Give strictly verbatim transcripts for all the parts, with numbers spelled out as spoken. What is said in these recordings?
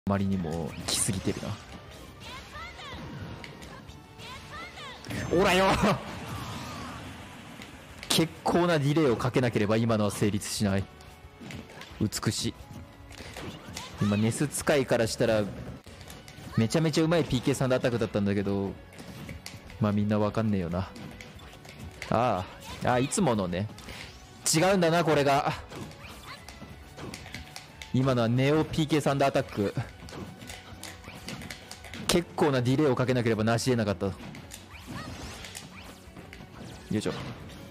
まりにも来すぎてるな。おらよ結構なディレイをかけなければ今のは成立しない。美しい。今ネス使いからしたらめちゃめちゃうまい ピーケー サンダーアタックだったんだけど、まあみんなわかんねえよな。ああ、ああいつものね。違うんだなこれが。今のはネオ ピーケー サンダーアタック。結構なディレイをかけなければ成し得なかった。よいしょ。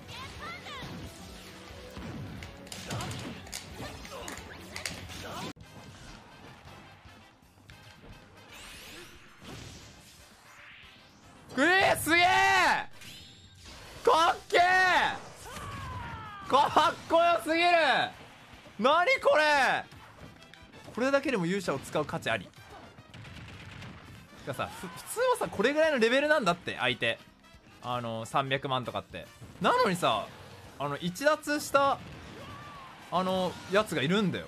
えー、すげえかっけえかっこよすぎる。何これ。これだけでも勇者を使う価値あり。てかさ、ふ普通はさこれぐらいのレベルなんだって相手。あのさんびゃくまんとかって。なのにさ、あの逸脱したあのやつがいるんだよ。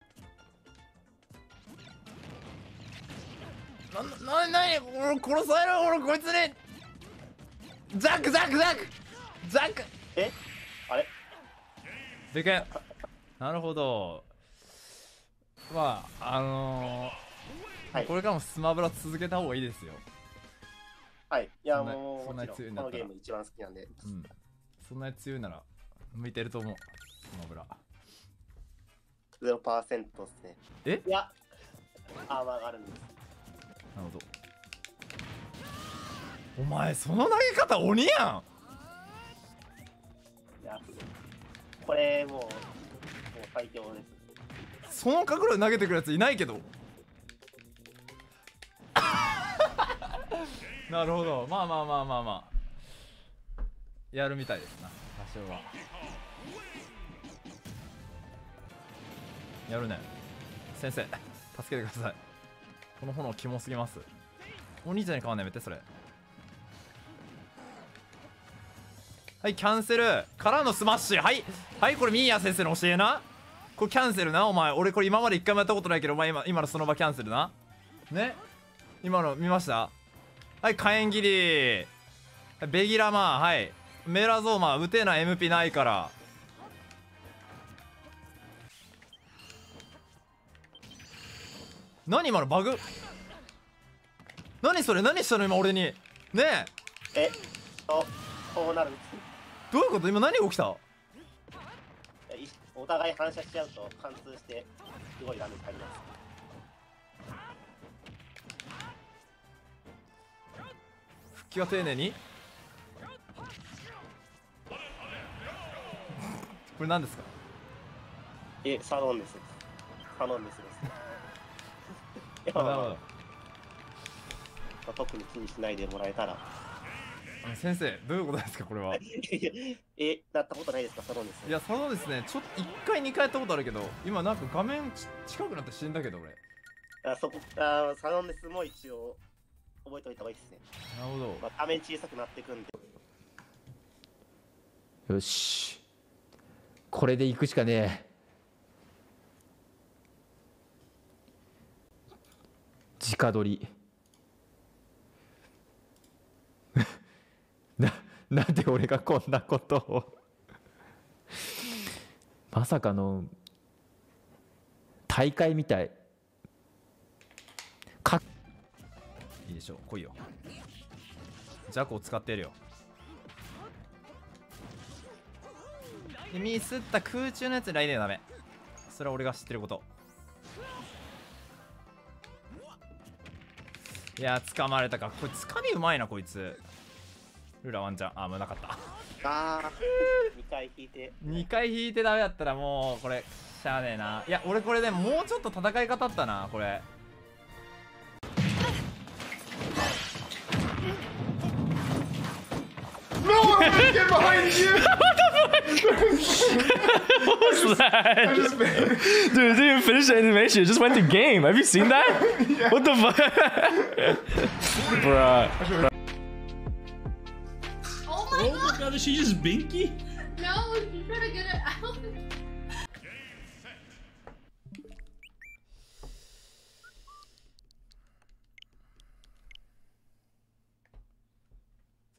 な、な、なに俺殺される。俺こいつにザックザックザックザック。 えあれでけん。なるほど。まああのーはい、これからもスマブラ続けた方がいいですよ。 はい。いやもうそんなに強いんだったらこのゲーム一番好きなんで、 うん、そんなに強いなら向いてると思う。スマブラゼロパーセント っすね。 えいやアーマーがあるんです。 なるほど。お前その投げ方鬼やいやこれもうもう最強です。 ん。その角度で投げてくるやついないけどなるほど。まあまあまあまあまあやるみたいですな、多少は。やるね。先生助けてください。この炎キモすぎます。お兄ちゃんに変わんない。やめてそれ。はい、キャンセルからのスマッシュ。はいはい、これミーヤ先生の教えな。これキャンセルな。お前俺これ今まで一回もやったことないけど、お前今今のその場キャンセルな。ね、今の見ました。はい、火炎切りベギラマー。はい、メラゾーマー打てない。 エムピー ないから。何今のバグ。何それ。何したの今俺に。ねええとこうなるんです。 どういうこと。今何が起きた。 いお互い反射しちゃうと貫通してすごいダメージ入ります。 復帰は丁寧に。これ何ですか。 えサロンです。サロンですです。いや、まあまあまあ、特に気にしないでもらえたら。 先生どういうことですかこれは。 えなったことないですかサロンです。 いやサロンですね。ちょっといっかいにかいやったことあるけど、今なんか画面ち近くなって死んだけど俺。 あそこあサロンですも一応覚えておいた方がいいですね。 なるほど。 まあ、画面小さくなっていくんで。 よし、これで行くしかねえ。直撮りな、なんで俺がこんなことをまさかの大会みたい。かいいでしょう。来いよ。ジャコを使ってやるよ。でミスった空中のやつ来年はダメ。それは俺が知ってること。いやー掴まれたか。これ掴みうまいなこいつ。ルラワンちゃん。あーもうなかった。 ああにかい引いてにかい引いてダメだったらもうこれしゃあねえな。いや俺これでもうちょっと戦い方あったなこれ。 No, I'm gonna get behind you! What was that? Dude, it didn't even finish the animation. It just went to game. Have you seen that? Yeah. What the fuck? Bruh. Oh my Oh my god, is she just binky? No, you gotta get it out.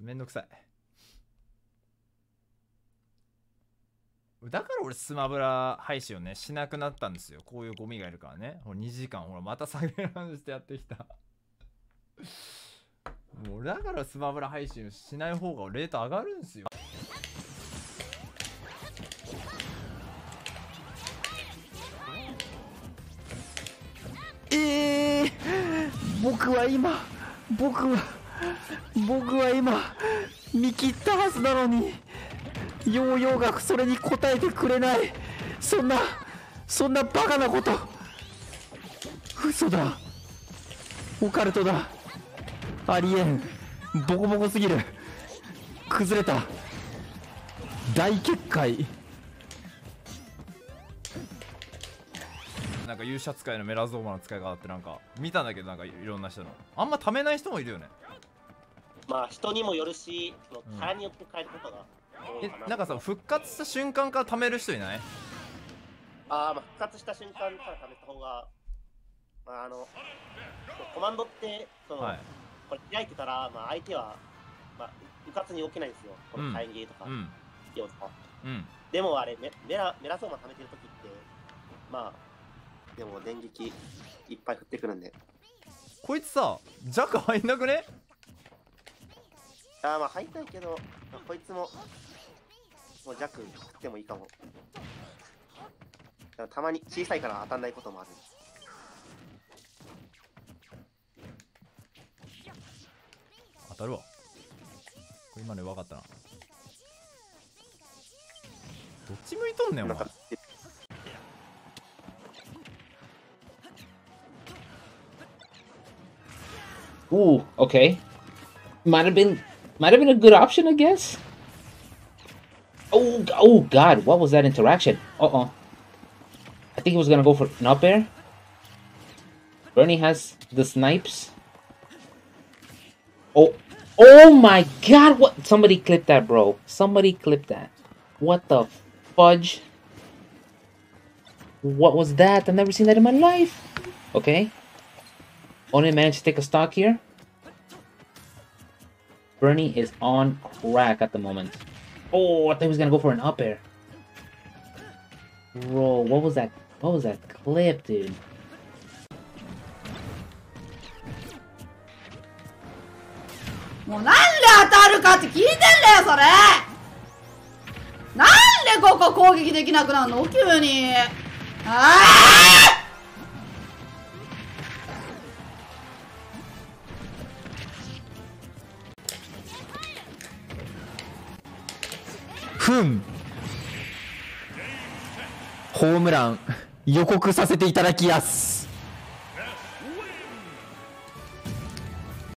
めんどくさい。だから俺スマブラ配信をねしなくなったんですよ。こういうゴミがいるからね。ほらにじかんほらまた下げランしてやってきた。もうだからスマブラ配信をしない方がレート上がるんですよ。 えー、僕は今僕は僕は今見切ったはずなのにヨーヨーがそれに応えてくれない。そんなそんなバカなこと。嘘だ。オカルトだ。ありえん。ボコボコすぎる。崩れた。大決壊。 なんか勇者使いのメラゾーマの使い方ってなんか見たんだけど、なんかいろんな人のあんまためない人もいるよね。 まあ人にもよるし、そのキャラによって変えることが多いえかな。 なんかさ復活した瞬間からためる人いない？ ああ、まあ復活した瞬間から貯めた方が、まああのコマンドってその、 はい、 これ開いてたら、まあ相手はまあうかつに動けないんですよ。この火炎ゲーとか、 うん要とか。 うん、 でもあれメメラメラソーマ貯めてる時ってまあでも電撃いっぱい降ってくるんで。 こいつさ弱入んなくね？ ああまあ入りたいけど、まあ、こいつももう弱振ってもいいかも。でもたまに小さいから当たんないこともある。 当たるわ。これ今ので分かったな。どっち向いとんねんお前。 Ooh, okay. Might have been, might have been a good option, I guess. Oh, oh God, what was that interaction? Uh-oh. I think he was gonna go for an up air. Bernie has the snipes. Oh, oh my God! What? Somebody clip that, bro. Somebody clip that. What the fudge? What was that? I've never seen that in my life. Okay. Only managed to take a stock here. Bernie is on crack at the moment. Oh, I thought he was gonna go for an up air. Bro, what was that? What was that clip, dude? もうなんで当たるかって聞いてんだよそれ。なんでここ攻撃できなくなるの急に。ああふん。ホームラン予告させていただきやす。